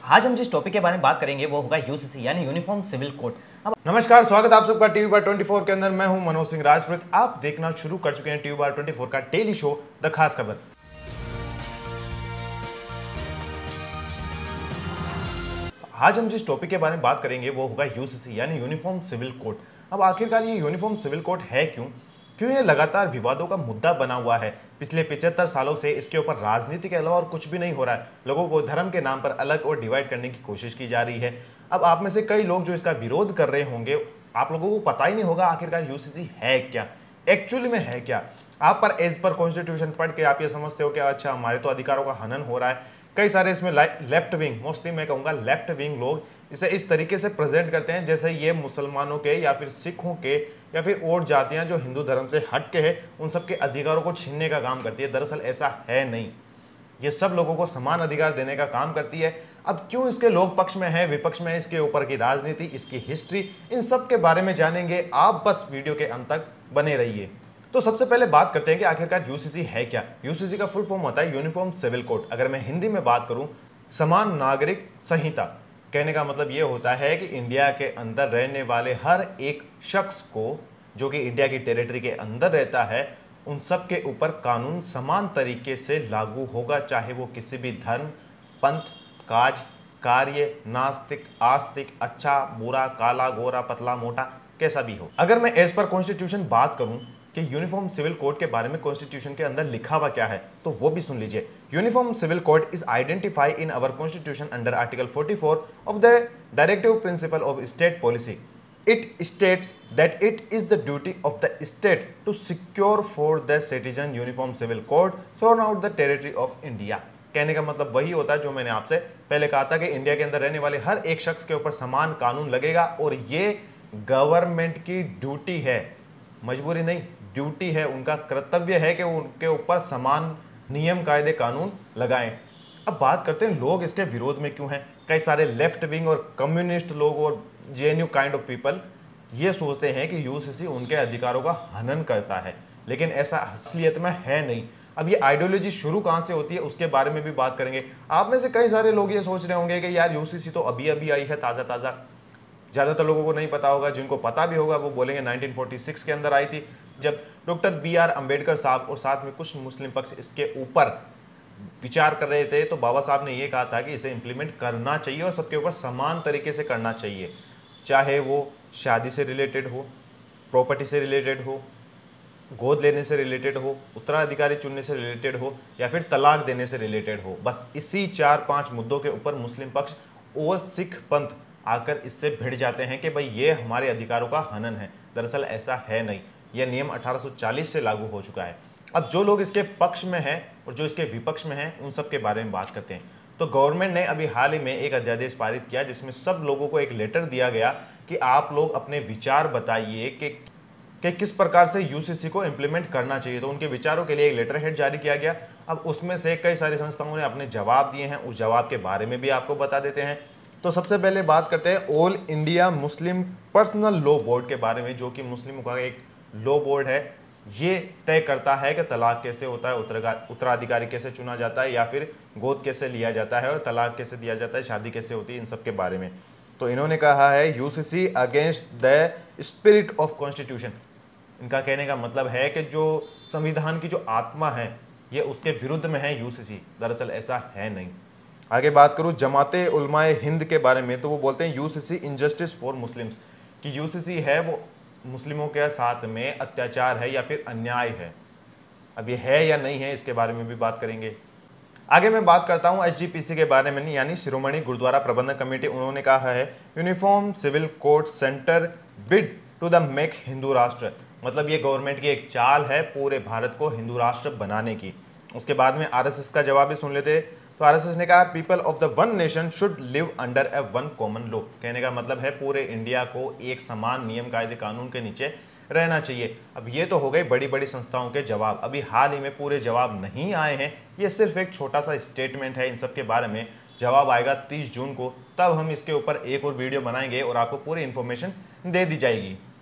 आज हम जिस टॉपिक के बारे में बात करेंगे वो होगा यूसीसी यानी यूनिफॉर्म सिविल कोड। अब नमस्कार, स्वागत आप सबका टीवी बार 24 के अंदर। मैं हूं मनोज सिंह राजपूत। आप देखना शुरू कर चुके हैं टीवी बार 24 का डेली शो द खास खबर। आज हम जिस टॉपिक के बारे में बात करेंगे वो होगा यूसीसी यानी यूनिफॉर्म सिविल कोड। अब आखिरकार ये यूनिफॉर्म सिविल कोड है क्यों ये लगातार विवादों का मुद्दा बना हुआ है। पिछले 75 सालों से इसके ऊपर राजनीति के अलावा और कुछ भी नहीं हो रहा है। लोगों को धर्म के नाम पर अलग और डिवाइड करने की कोशिश की जा रही है। अब आप में से कई लोग जो इसका विरोध कर रहे होंगे, आप लोगों को पता ही नहीं होगा आखिरकार यूसीसी है क्या, एक्चुअली में है क्या। आप पर एज पर कॉन्स्टिट्यूशन पढ़ के आप ये समझते हो कि अच्छा हमारे तो अधिकारों का हनन हो रहा है। कई सारे इसमें लेफ्ट विंग, मोस्टली मैं कहूँगा लेफ्ट विंग लोग इसे इस तरीके से प्रेजेंट करते हैं जैसे ये मुसलमानों के या फिर सिखों के या फिर और जातियां जो हिंदू धर्म से हट के है उन सबके अधिकारों को छीनने का काम करती है। दरअसल ऐसा है नहीं, ये सब लोगों को समान अधिकार देने का काम करती है। अब क्यों इसके लोग पक्ष में है, विपक्ष में है, इसके ऊपर की राजनीति, इसकी हिस्ट्री, इन सब के बारे में जानेंगे। आप बस वीडियो के अंत तक बने रहिए। तो सबसे पहले बात करते हैं कि आखिरकार यूसीसी है क्या। यूसीसी का फुल फॉर्म होता है यूनिफॉर्म सिविल कोड। अगर मैं हिंदी में बात करूं, समान नागरिक संहिता। कहने का मतलब ये होता है कि इंडिया के अंदर रहने वाले हर एक शख्स को, जो कि इंडिया की टेरिटरी के अंदर रहता है, उन सब के ऊपर कानून समान तरीके से लागू होगा, चाहे वो किसी भी धर्म, पंथ, काज, कार्य, नास्तिक, आस्तिक, अच्छा, बुरा, काला, गोरा, पतला, मोटा, कैसा भी हो। अगर मैं एज पर कॉन्स्टिट्यूशन बात करूं कि यूनिफॉर्म सिविल कोड के बारे में कॉन्स्टिट्यूशन के अंदर लिखा हुआ क्या है, तो वो भी सुन लीजिए। Uniform civil code is identify in our constitution under article 44 of the directive principle of state policy. It states that it is the duty of the state to secure for the citizen uniform civil code throughout the territory of India। कहने का मतलब वही होता है जो मैंने आपसे पहले कहा था कि इंडिया के अंदर रहने वाले हर एक शख्स के ऊपर समान कानून लगेगा और ये गवर्नमेंट की ड्यूटी है, मजबूरी नहीं, ड्यूटी है। उनका कर्तव्य है कि उनके ऊपर समान नियम, कायदे, कानून लगाएं। अब बात करते हैं लोग इसके विरोध में क्यों हैं। कई सारे लेफ्ट विंग और कम्युनिस्ट लोग और जेएनयू काइंड ऑफ पीपल ये सोचते हैं कि यूसीसी उनके अधिकारों का हनन करता है, लेकिन ऐसा असलियत में है नहीं। अब ये आइडियोलॉजी शुरू कहाँ से होती है उसके बारे में भी बात करेंगे। आप में से कई सारे लोग ये सोच रहे होंगे कि यार यूसीसी तो अभी अभी आई है, ताज़ा ताज़ा। ज़्यादातर लोगों को नहीं पता होगा, जिनको पता भी होगा वो बोलेंगे 1946 के अंदर आई थी, जब डॉक्टर BR अम्बेडकर साहब और साथ में कुछ मुस्लिम पक्ष इसके ऊपर विचार कर रहे थे। तो बाबा साहब ने ये कहा था कि इसे इम्प्लीमेंट करना चाहिए और सबके ऊपर समान तरीके से करना चाहिए, चाहे वो शादी से रिलेटेड हो, प्रॉपर्टी से रिलेटेड हो, गोद लेने से रिलेटेड हो, उत्तराधिकारी चुनने से रिलेटेड हो या फिर तलाक देने से रिलेटेड हो। बस इसी 4-5 मुद्दों के ऊपर मुस्लिम पक्ष और सिख पंथ आकर इससे भिड़ जाते हैं कि भाई ये हमारे अधिकारों का हनन है। दरअसल ऐसा है नहीं, यह नियम 1840 से लागू हो चुका है। अब जो लोग इसके पक्ष में हैं और जो इसके विपक्ष में हैं, उन सब के बारे में बात करते हैं। तो गवर्नमेंट ने अभी हाल ही में एक अध्यादेश पारित किया जिसमें सब लोगों को एक लेटर दिया गया कि आप लोग अपने विचार बताइए कि किस प्रकार से यूसीसी को इम्प्लीमेंट करना चाहिए। तो उनके विचारों के लिए एक लेटर हेड जारी किया गया। अब उसमें से कई सारी संस्थाओं ने अपने जवाब दिए हैं, उस जवाब के बारे में भी आपको बता देते हैं। तो सबसे पहले बात करते हैं all India Muslim personal law board के बारे में, जो कि मुस्लिमों का एक लॉ बोर्ड है। ये तय करता है कि तलाक कैसे होता है, उत्तराधिकारी कैसे चुना जाता है या फिर गोद कैसे लिया जाता है और तलाक कैसे दिया जाता है, शादी कैसे होती है, इन सब के बारे में। तो इन्होंने कहा है UCC against the spirit of constitution. इनका कहने का मतलब है कि जो संविधान की जो आत्मा है ये उसके विरुद्ध में है यूसीसी। दरअसल ऐसा है नहीं। आगे बात करूँ जमाते उलमाए हिंद के बारे में, तो वो बोलते हैं यूसीसी इनजस्टिस फॉर मुस्लिम्स, कि यूसीसी है वो मुस्लिमों के साथ में अत्याचार है या फिर अन्याय है। अब ये है या नहीं है इसके बारे में भी बात करेंगे। आगे मैं बात करता हूं एसजीपीसी के बारे में, यानी शिरोमणि गुरुद्वारा प्रबंधक कमेटी। उन्होंने कहा है uniform civil code centre bid to the make Hindu Rashtra. मतलब ये गवर्नमेंट की एक चाल है पूरे भारत को हिंदू राष्ट्र बनाने की। उसके बाद में आरएसएस का जवाब भी सुन लेते। तो आरएसएस ने कहा people of the one nation should live under a one common law. कहने का मतलब है पूरे इंडिया को एक समान नियम, कायदे, कानून के नीचे रहना चाहिए। अब ये तो हो गए बड़ी बड़ी संस्थाओं के जवाब। अभी हाल ही में पूरे जवाब नहीं आए हैं, ये सिर्फ एक छोटा सा स्टेटमेंट है। इन सब के बारे में जवाब आएगा 30 जून को, तब हम इसके ऊपर एक और वीडियो बनाएंगे और आपको पूरी इन्फॉर्मेशन दे दी जाएगी।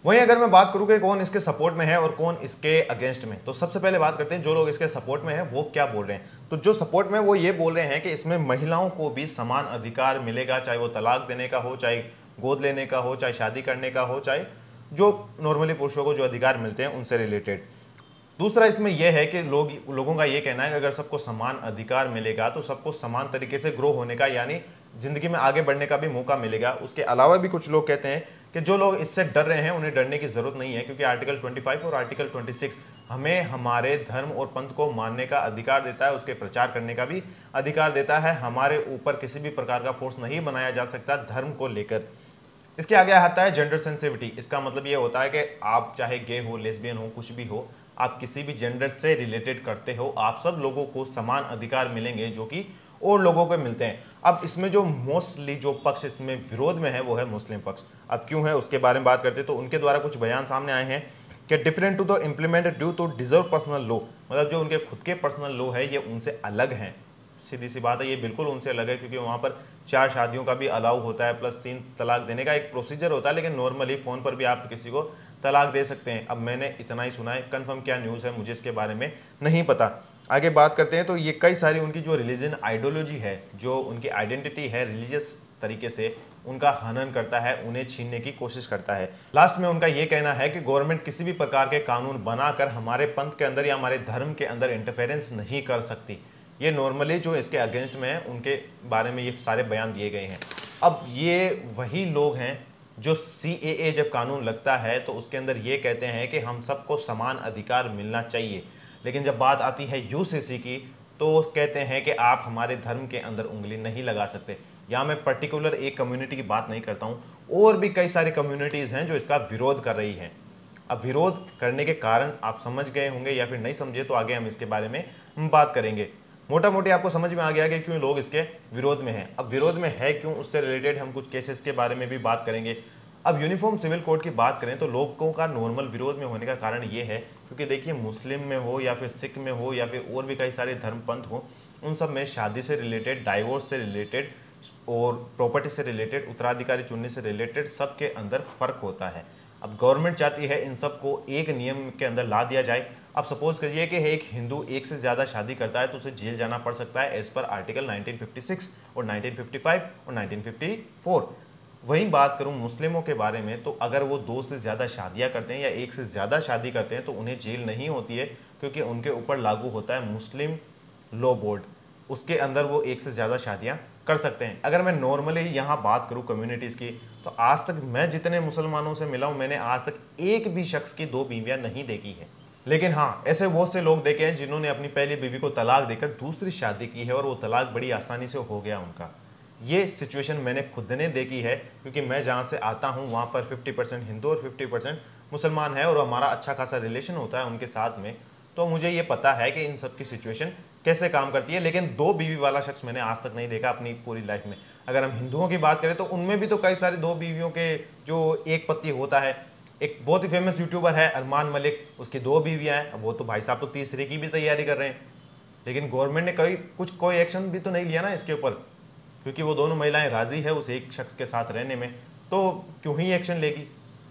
वहीं अगर मैं बात करूं कि कौन इसके सपोर्ट में है और कौन इसके अगेंस्ट में, तो सबसे पहले बात करते हैं जो लोग इसके सपोर्ट में है वो क्या बोल रहे हैं। तो जो सपोर्ट में वो ये बोल रहे हैं कि इसमें महिलाओं को भी समान अधिकार मिलेगा, चाहे वो तलाक देने का हो, चाहे गोद लेने का हो, चाहे शादी करने का हो, चाहे जो नॉर्मली पुरुषों को जो अधिकार मिलते हैं उनसे रिलेटेड। दूसरा इसमें यह है कि लोगों का ये कहना है कि अगर सबको समान अधिकार मिलेगा तो सबको समान तरीके से ग्रो होने का, यानी जिंदगी में आगे बढ़ने का भी मौका मिलेगा। उसके अलावा भी कुछ लोग कहते हैं कि जो लोग इससे डर रहे हैं उन्हें डरने की जरूरत नहीं है, क्योंकि आर्टिकल 25 और आर्टिकल 26 हमें हमारे धर्म और पंथ को मानने का अधिकार देता है, उसके प्रचार करने का भी अधिकार देता है। हमारे ऊपर किसी भी प्रकार का फोर्स नहीं बनाया जा सकता धर्म को लेकर। इसके आगे आता है जेंडर सेंसिटिविटी। इसका मतलब ये होता है कि आप चाहे गे हो, लेस्बियन हो, कुछ भी हो, आप किसी भी जेंडर से रिलेटेड करते हो, आप सब लोगों को समान अधिकार मिलेंगे जो कि और लोगों को मिलते हैं। अब इसमें जो मोस्टली जो पक्ष इसमें विरोध में है वो है मुस्लिम पक्ष। अब क्यों है उसके बारे में बात करते हैं, तो उनके द्वारा कुछ बयान सामने आए हैं कि different to the implemented due to deserve personal law, मतलब जो उनके खुद के पर्सनल लॉ है ये उनसे अलग हैं। सीधी सी बात है, ये बिल्कुल उनसे अलग है, क्योंकि वहाँ पर 4 शादियों का भी अलाउ होता है, प्लस 3 तलाक देने का एक प्रोसीजर होता है, लेकिन नॉर्मली फ़ोन पर भी आप किसी को तलाक दे सकते हैं। अब मैंने इतना ही सुना है, कन्फर्म क्या न्यूज़ है मुझे इसके बारे में नहीं पता। आगे बात करते हैं तो ये कई सारी उनकी जो रिलीजन आइडियोलॉजी है, जो उनकी आइडेंटिटी है, रिलीजियस तरीके से उनका हनन करता है, उन्हें छीनने की कोशिश करता है। लास्ट में उनका ये कहना है कि गवर्नमेंट किसी भी प्रकार के कानून बनाकर हमारे पंथ के अंदर या हमारे धर्म के अंदर इंटरफेरेंस नहीं कर सकती। ये नॉर्मली जो इसके अगेंस्ट में है उनके बारे में ये सारे बयान दिए गए हैं। अब ये वही लोग हैं जो CAA जब कानून लगता है तो उसके अंदर ये कहते हैं कि हम सबको समान अधिकार मिलना चाहिए, लेकिन जब बात आती है UCC की तो कहते हैं कि आप हमारे धर्म के अंदर उंगली नहीं लगा सकते। यहाँ मैं पर्टिकुलर एक कम्युनिटी की बात नहीं करता हूँ, और भी कई सारी कम्युनिटीज़ हैं जो इसका विरोध कर रही हैं। अब विरोध करने के कारण आप समझ गए होंगे या फिर नहीं समझे, तो आगे हम इसके बारे में बात करेंगे। मोटा मोटी आपको समझ में आ गया कि क्यों लोग इसके विरोध में हैं। अब विरोध में है क्यों, उससे रिलेटेड हम कुछ केसेस के बारे में भी बात करेंगे। अब यूनिफॉर्म सिविल कोड की बात करें तो लोगों का नॉर्मल विरोध में होने का कारण ये है क्योंकि देखिए मुस्लिम में हो या फिर सिख में हो या फिर और भी कई सारे धर्म पंथ हो, उन सब में शादी से रिलेटेड, डाइवोर्स से रिलेटेड और प्रॉपर्टी से रिलेटेड, उत्तराधिकारी चुनने से रिलेटेड सबके अंदर फर्क होता है। अब गवर्नमेंट चाहती है इन सबको एक नियम के अंदर ला दिया जाए। अब सपोज करिए कि एक हिंदू एक से ज़्यादा शादी करता है तो उसे जेल जाना पड़ सकता है एज पर आर्टिकल 1956 और 1955 और 1954। वहीं बात करूं मुस्लिमों के बारे में तो अगर वो 2 से ज़्यादा शादियां करते हैं या एक से ज़्यादा शादी करते हैं तो उन्हें जेल नहीं होती है, क्योंकि उनके ऊपर लागू होता है मुस्लिम लॉ बोर्ड। उसके अंदर वो एक से ज़्यादा शादियां कर सकते हैं। अगर मैं नॉर्मली यहाँ बात करूँ कम्युनिटीज़ की, तो आज तक मैं जितने मुसलमानों से मिला हूँ मैंने आज तक एक भी शख्स की 2 बीवियाँ नहीं देखी है। लेकिन हाँ, ऐसे बहुत से लोग देखे हैं जिन्होंने अपनी पहली बीवी को तलाक देकर दूसरी शादी की है और वो तलाक बड़ी आसानी से हो गया उनका। ये सिचुएशन मैंने खुद ने देखी है, क्योंकि मैं जहाँ से आता हूँ वहाँ पर 50% हिंदू और 50% मुसलमान है और हमारा अच्छा खासा रिलेशन होता है उनके साथ में। तो मुझे ये पता है कि इन सब की सिचुएशन कैसे काम करती है। लेकिन 2 बीवी वाला शख्स मैंने आज तक नहीं देखा अपनी पूरी लाइफ में। अगर हम हिंदुओं की बात करें तो उनमें भी तो कई सारे 2 बीवियों के जो एक पति होता है। एक बहुत ही फेमस यूट्यूबर है अरमान मलिक, उसकी 2 बीवियाँ हैं। वो तो भाई साहब तो तीसरे की भी तैयारी कर रहे हैं, लेकिन गवर्नमेंट ने कोई एक्शन भी तो नहीं लिया ना इसके ऊपर, क्योंकि वो दोनों महिलाएं राजी है उस एक शख्स के साथ रहने में, तो क्यों ही एक्शन लेगी।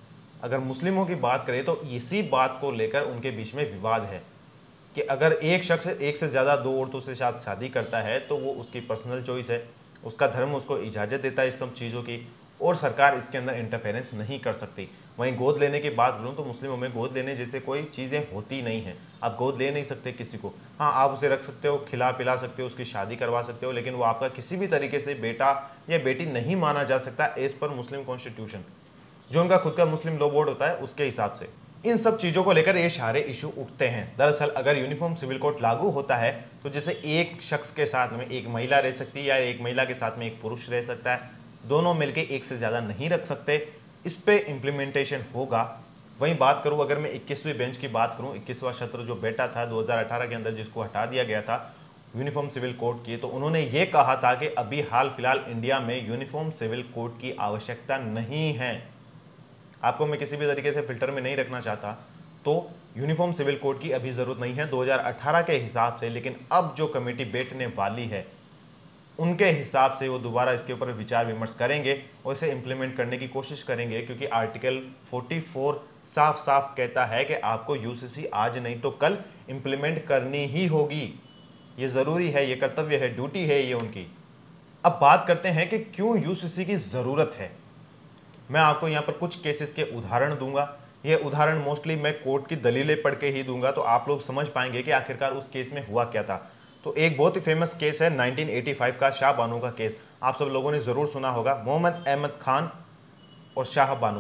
अगर मुस्लिमों की बात करें तो इसी बात को लेकर उनके बीच में विवाद है कि अगर एक शख्स एक से ज़्यादा 2 औरतों से साथ शादी करता है तो वो उसकी पर्सनल चॉइस है, उसका धर्म उसको इजाज़त देता है इस सब चीज़ों की, और सरकार इसके अंदर इंटरफेरेंस नहीं कर सकती। वहीं गोद लेने की बात करूँ तो मुस्लिमों में गोद लेने जैसे कोई चीज़ें होती नहीं हैं। आप गोद ले नहीं सकते किसी को। हाँ, आप उसे रख सकते हो, खिला पिला सकते हो, उसकी शादी करवा सकते हो, लेकिन वो आपका किसी भी तरीके से बेटा या बेटी नहीं माना जा सकता एज पर मुस्लिम कॉन्स्टिट्यूशन, जो उनका खुद का मुस्लिम लॉ बोर्ड होता है उसके हिसाब से। इन सब चीज़ों को लेकर ये सारे इशू उठते हैं। दरअसल अगर यूनिफॉर्म सिविल कोड लागू होता है तो जैसे एक शख्स के साथ में एक महिला रह सकती है या एक महिला के साथ में एक पुरुष रह सकता है, दोनों मिलके एक से ज़्यादा नहीं रख सकते, इस पे इम्प्लीमेंटेशन होगा। वहीं बात करूं अगर मैं 21वीं बेंच की बात करूं, 21वां सत्र जो बैठा था 2018 के अंदर जिसको हटा दिया गया था यूनिफॉर्म सिविल कोड की, तो उन्होंने ये कहा था कि अभी हाल फिलहाल इंडिया में यूनिफॉर्म सिविल कोड की आवश्यकता नहीं है। आपको मैं किसी भी तरीके से फिल्टर में नहीं रखना चाहता, तो यूनिफॉर्म सिविल कोड की अभी ज़रूरत नहीं है 2018 के हिसाब से। लेकिन अब जो कमेटी बैठने वाली है उनके हिसाब से वो दोबारा इसके ऊपर विचार विमर्श करेंगे और इसे इम्प्लीमेंट करने की कोशिश करेंगे, क्योंकि आर्टिकल 44 साफ साफ कहता है कि आपको यूसीसी आज नहीं तो कल इम्प्लीमेंट करनी ही होगी। ये ज़रूरी है, ये कर्तव्य है, ड्यूटी है ये उनकी। अब बात करते हैं कि क्यों यूसीसी की ज़रूरत है। मैं आपको यहाँ पर कुछ केसेस के उदाहरण दूंगा। ये उदाहरण मोस्टली मैं कोर्ट की दलीलें पढ़ के ही दूंगा, तो आप लोग समझ पाएंगे कि आखिरकार उस केस में हुआ क्या था। तो एक बहुत ही फेमस केस है 1985 का शाह बानो का केस। आप सब लोगों ने ज़रूर सुना होगा। मोहम्मद अहमद खान और शाह बानो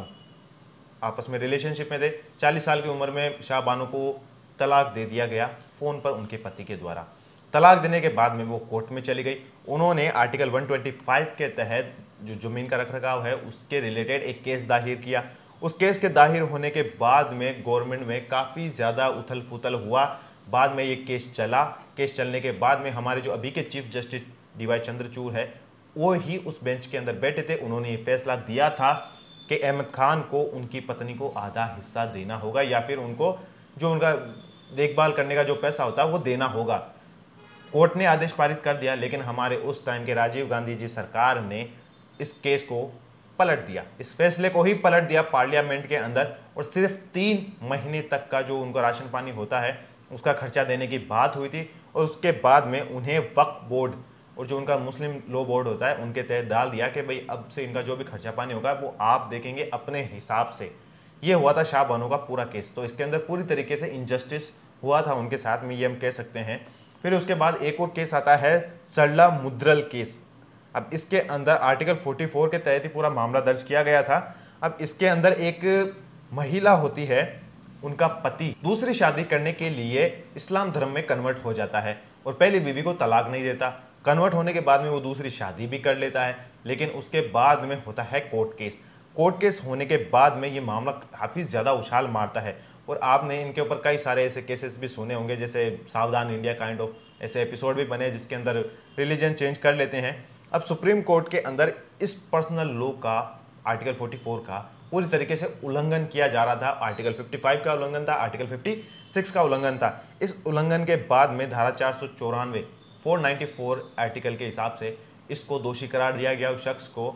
आपस में रिलेशनशिप में थे। 40 साल की उम्र में शाह बानो को तलाक दे दिया गया फ़ोन पर उनके पति के द्वारा। तलाक देने के बाद में वो कोर्ट में चली गई। उन्होंने आर्टिकल 125 के तहत जो ज़मीन का रखरखाव है उसके रिलेटेड एक केस दाहिर किया। उस केस के दाहिर होने के बाद में गवर्नमेंट में काफ़ी ज़्यादा उथल पुथल हुआ। बाद में ये केस चला। केस चलने के बाद में हमारे जो अभी के चीफ जस्टिस डीवाई चंद्रचूड़ है वो ही उस बेंच के अंदर बैठे थे। उन्होंने ये फैसला दिया था कि अहमद खान को उनकी पत्नी को आधा हिस्सा देना होगा, या फिर उनको जो उनका देखभाल करने का जो पैसा होता है वो देना होगा। कोर्ट ने आदेश पारित कर दिया, लेकिन हमारे उस टाइम के राजीव गांधी जी सरकार ने इस केस को पलट दिया, इस फैसले को ही पलट दिया पार्लियामेंट के अंदर, और सिर्फ 3 महीने तक का जो उनको राशन पानी होता है उसका खर्चा देने की बात हुई थी। और उसके बाद में उन्हें वक्फ बोर्ड और जो उनका मुस्लिम लॉ बोर्ड होता है उनके तहत डाल दिया कि भाई अब से इनका जो भी खर्चा पानी होगा वो आप देखेंगे अपने हिसाब से। ये हुआ था शाह बानो का पूरा केस। तो इसके अंदर पूरी तरीके से इनजस्टिस हुआ था उनके साथ में, ये हम कह सकते हैं। फिर उसके बाद एक और केस आता है सरला मुद्रल केस। अब इसके अंदर आर्टिकल 44 के तहत ही पूरा मामला दर्ज किया गया था। अब इसके अंदर एक महिला होती है, उनका पति दूसरी शादी करने के लिए इस्लाम धर्म में कन्वर्ट हो जाता है और पहली बीवी को तलाक नहीं देता। कन्वर्ट होने के बाद में वो दूसरी शादी भी कर लेता है, लेकिन उसके बाद में होता है कोर्ट केस। कोर्ट केस होने के बाद में ये मामला काफ़ी ज़्यादा उछाल मारता है और आपने इनके ऊपर कई सारे ऐसे केसेस भी सुने होंगे, जैसे सावधान इंडिया काइंड ऑफ ऐसे एपिसोड भी बने जिसके अंदर रिलीजन चेंज कर लेते हैं। अब सुप्रीम कोर्ट के अंदर इस पर्सनल लॉ का आर्टिकल 44 का पूरी तरीके से उल्लंघन किया जा रहा था। आर्टिकल 55 का उल्लंघन था, आर्टिकल 56 का उल्लंघन था। इस उल्लंघन के बाद में धारा 494 494 आर्टिकल के हिसाब से इसको दोषी करार दिया गया उस शख्स को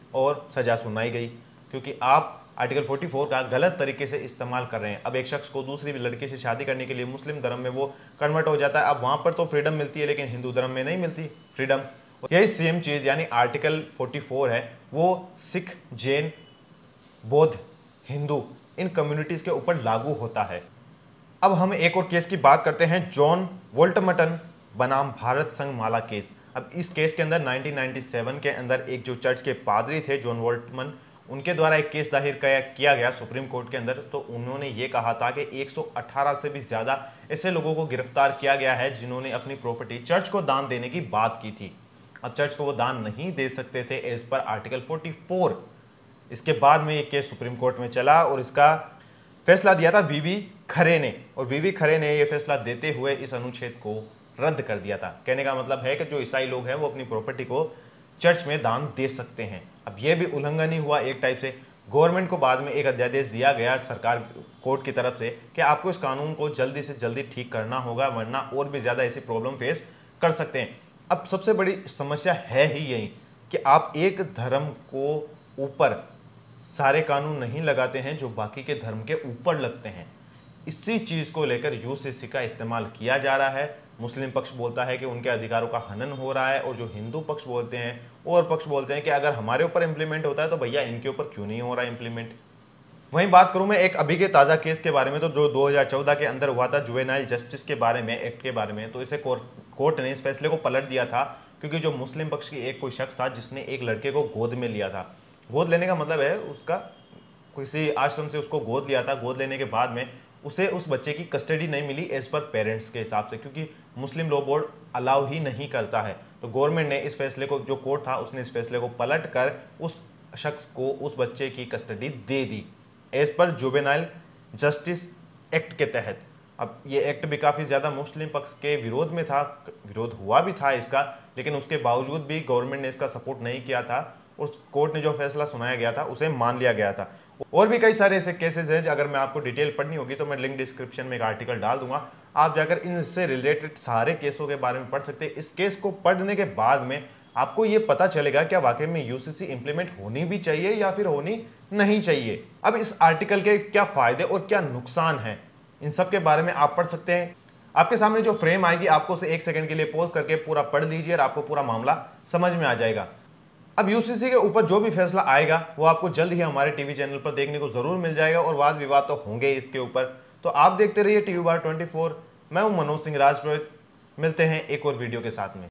और सजा सुनाई गई, क्योंकि आप आर्टिकल 44 का गलत तरीके से इस्तेमाल कर रहे हैं। अब एक शख्स को दूसरी लड़की से शादी करने के लिए मुस्लिम धर्म में वो कन्वर्ट हो जाता है। अब वहाँ पर तो फ्रीडम मिलती है, लेकिन हिंदू धर्म में नहीं मिलती फ्रीडम। यही सेम चीज़ यानी आर्टिकल 44 है वो सिख, जैन, बौद्ध, हिंदू इन कम्युनिटीज़ के ऊपर लागू होता है। अब हम एक और केस की बात करते हैं, जॉन वोल्टमटन बनाम भारत संघ माला केस। अब इस केस के अंदर 1997 के अंदर एक जो चर्च के पादरी थे जॉन वोल्टमन, उनके द्वारा एक केस दाहिर किया गया सुप्रीम कोर्ट के अंदर। तो उन्होंने ये कहा था कि 118 से भी ज़्यादा ऐसे लोगों को गिरफ्तार किया गया है जिन्होंने अपनी प्रॉपर्टी चर्च को दान देने की बात की थी। अब चर्च को वो दान नहीं दे सकते थे एज पर आर्टिकल 44। इसके बाद में ये केस सुप्रीम कोर्ट में चला और इसका फैसला दिया था वीवी खरे ने, और वीवी खरे ने ये फैसला देते हुए इस अनुच्छेद को रद्द कर दिया था। कहने का मतलब है कि जो ईसाई लोग हैं वो अपनी प्रॉपर्टी को चर्च में दान दे सकते हैं। अब यह भी उल्लंघन ही हुआ एक टाइप से। गवर्नमेंट को बाद में एक अध्यादेश दिया गया सरकार कोर्ट की तरफ से कि आपको इस कानून को जल्दी से जल्दी ठीक करना होगा, वरना और भी ज़्यादा ऐसी प्रॉब्लम फेस कर सकते हैं। अब सबसे बड़ी समस्या है ही यही कि आप एक धर्म को ऊपर सारे कानून नहीं लगाते हैं जो बाकी के धर्म के ऊपर लगते हैं। इसी चीज़ को लेकर यूसीसी का इस्तेमाल किया जा रहा है। मुस्लिम पक्ष बोलता है कि उनके अधिकारों का हनन हो रहा है, और जो हिंदू पक्ष बोलते हैं और पक्ष बोलते हैं कि अगर हमारे ऊपर इम्प्लीमेंट होता है तो भैया इनके ऊपर क्यों नहीं हो रहा इम्प्लीमेंट। वहीं बात करूं मैं एक अभी के ताज़ा केस के बारे में, तो जो 2014 के अंदर हुआ था जुवेनाइल जस्टिस के बारे में, एक्ट के बारे में, तो इसे कोर्ट ने इस फैसले को पलट दिया था, क्योंकि जो मुस्लिम पक्ष की एक कोई शख्स था जिसने एक लड़के को गोद में लिया था। गोद लेने का मतलब है उसका किसी आश्रम से उसको गोद लिया था। गोद लेने के बाद में उसे उस बच्चे की कस्टडी नहीं मिली एज पर पेरेंट्स के हिसाब से, क्योंकि मुस्लिम लॉ बोर्ड अलाउ ही नहीं करता है। तो गवर्नमेंट ने इस फैसले को, जो कोर्ट था उसने इस फैसले को पलट कर उस शख्स को उस बच्चे की कस्टडी दे दी as per juvenile justice act के तहत। अब ये एक्ट भी काफ़ी ज़्यादा मुस्लिम पक्ष के विरोध में था, विरोध हुआ भी था इसका, लेकिन उसके बावजूद भी गवर्नमेंट ने इसका सपोर्ट नहीं किया था और कोर्ट ने जो फैसला सुनाया गया था उसे मान लिया गया था। और भी कई सारे ऐसे केसेस हैं, अगर मैं आपको डिटेल पढ़नी होगी तो मैं लिंक डिस्क्रिप्शन में एक आर्टिकल डाल दूंगा, आप जाकर इनसे रिलेटेड सारे केसों के बारे में पढ़ सकते हैं। इस केस को पढ़ने के बाद में आपको ये पता चलेगा क्या वाकई में यूसीसी इंप्लीमेंट होनी भी चाहिए या फिर होनी नहीं चाहिए। अब इस आर्टिकल के क्या फायदे और क्या नुकसान हैं, इन सब के बारे में आप पढ़ सकते हैं। आपके सामने जो फ्रेम आएगी आपको उसे 1 सेकंड के लिए पॉज करके पूरा पढ़ लीजिए और आपको पूरा मामला समझ में आ जाएगा। अब यूसीसी के ऊपर जो भी फैसला आएगा वो आपको जल्द ही हमारे टीवी चैनल पर देखने को जरूर मिल जाएगा और वाद विवाद तो होंगे इसके ऊपर। तो आप देखते रहिए टीवी बार 24। मैं हूं मनोज सिंह राजपुरोहित। मिलते हैं एक और वीडियो के साथ में।